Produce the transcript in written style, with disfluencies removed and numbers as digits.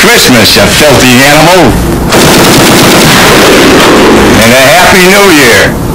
Christmas, you filthy animal. And a Happy New Year.